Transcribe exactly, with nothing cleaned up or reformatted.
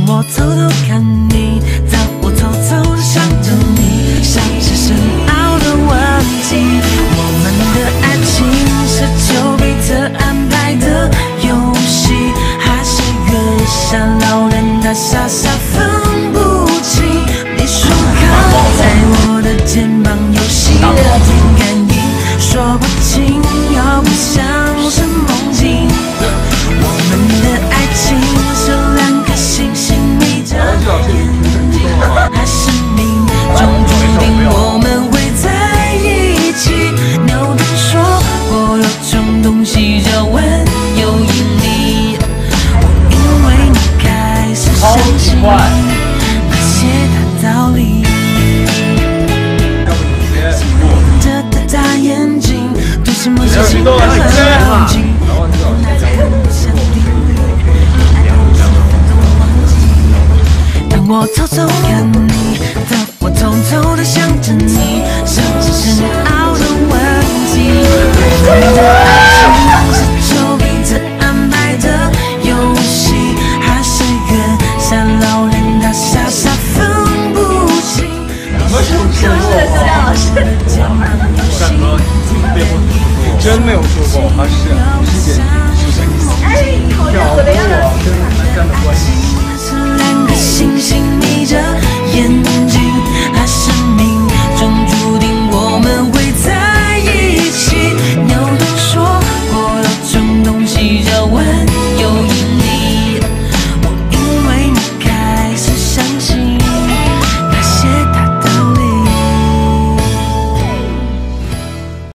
我偷偷看你，当我偷偷的想着你，像是深奥的问题。我们的爱情是丘比特安排的游戏，还是月下老人他傻傻分不清？你说靠在我的肩膀游戏的甜感应，说不清又不像是梦境。我们的爱情是两颗星星眯着眼睛，还是命中注定我们会在一起？牛顿说过有种东西叫万有引力，我因为你开始相信那些大道理。着他大眼睛，对什么事情都很冷静。当我偷偷看你，当我偷偷的想着你，像是深奥的问题。